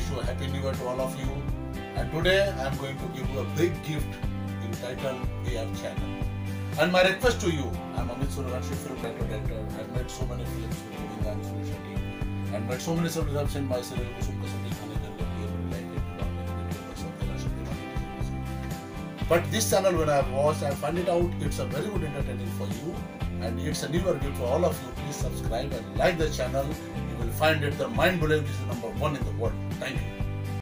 wish you a happy new year to all of you. And today I am going to give you a big gift entitled AR Channel. And my request to you, I am Amit Suryavanshi, film director. I have made so many films including Dance Solution and made so many films. I have seen my serial Kusum Kasati Khane Jalli, like it. But this channel, when I have watched, I find it out it's a very good entertaining for you, and it's a newer gift for all of you. Please subscribe and like the channel. You will find it the mind blowing. This is #1 in the world. Thank you.